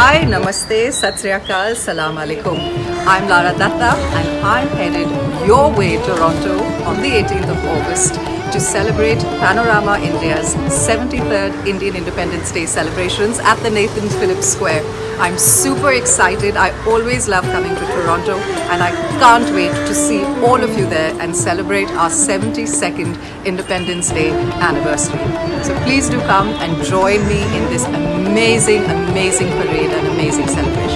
Hi, Namaste, Sat Sri Akal, Salam Alaikum. I'm Lara Dutta and I'm headed your way to Toronto on the 18th of August to celebrate Panorama India's 73rd Indian Independence Day celebrations at the Nathan Phillips Square. I'm super excited. I always love coming to Toronto and I can't wait to see all of you there and celebrate our 72nd Independence Day anniversary. So please do come and join me in this amazing parade and amazing celebration.